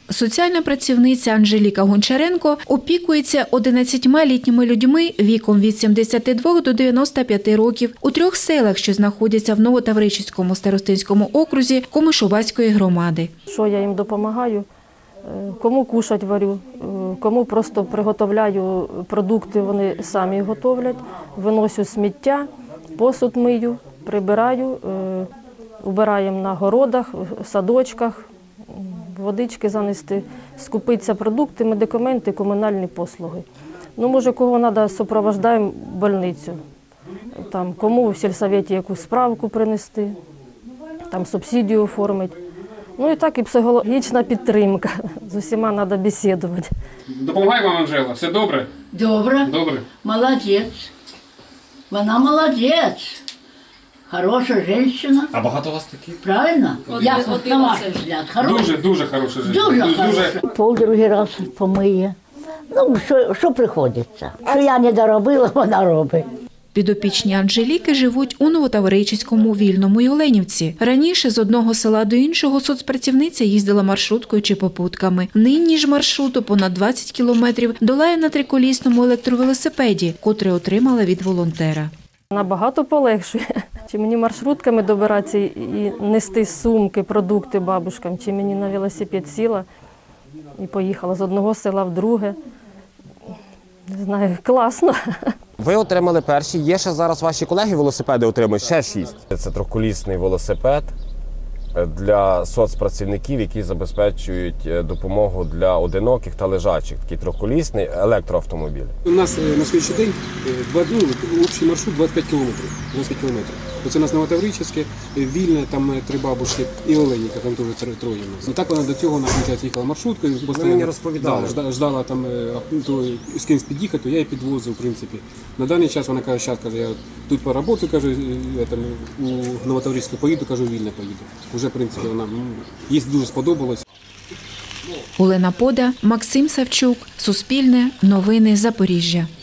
Соціальна працівниця Анжеліка Гончаренко опікується 11-літніми людьми віком від 72 до 95 років у 3 селах, що знаходяться в Новотавричівському старостинському окрузі Комишувацької громади. Що я їм допомагаю? Кому кушать варю, кому просто приготовляю продукти, вони самі готовлять, виносю сміття, посуд мию, прибираю, убираємо на городах, садочках, водички занести, скупитися продукти, медикаменти, комунальні послуги. Ну, може, кого треба, супроводжуємо в больницю. Там, кому в сільсоветі якусь справку принести, там, субсидію оформити. Ну і так і психологічна підтримка. З усіма треба бесідувати. Допомагай вам, Анжела, все добре? Добре. Добре. Молодець. Вона молодець. Хороша жінка. А багато у вас таких? Правильно? Як на ваш взгляд? Хороша? Дуже хороша жінка. Дуже хороша. Другий раз помиє. Ну, що приходиться. Що я не доробила, вона робить. Підопічні Анжеліки живуть у Новотавричівському Вільному й Оленівці. Раніше з одного села до іншого соцпрацівниця їздила маршруткою чи попутками. Нині ж маршруту понад 20 кілометрів долає на триколісному електровелосипеді, котрий отримала від волонтера. Набагато полегшує. Чи мені маршрутками добиратися і нести сумки, продукти бабушкам, чи мені на велосипед сіла і поїхала з одного села в друге. Не знаю, класно. Ви отримали перші, є ще зараз ваші колеги велосипеди отримують, ще 6. Це трьохколісний велосипед для соцпрацівників, які забезпечують допомогу для одиноких та лежачих. Такий трьохколісний електроавтомобіль. У нас на сьогоднішній день общий маршрут 25 кілометрів. Оце у нас Новотавричівське, Вільне, там 3 бабушки і Оленіка, там теж 3 у нас. І так вона до цього їхала маршруткою, постійно ждала там, з кимось під'їхати, то я її підвозив, в принципі. На даний час вона каже, зараз, я тут поработаю, каже, у Новотавричівське поїду, кажу, Вільне поїду. Уже, в принципі, вона їй дуже сподобалось. Олена Пода, Максим Савчук, Суспільне, Новини Запоріжжя.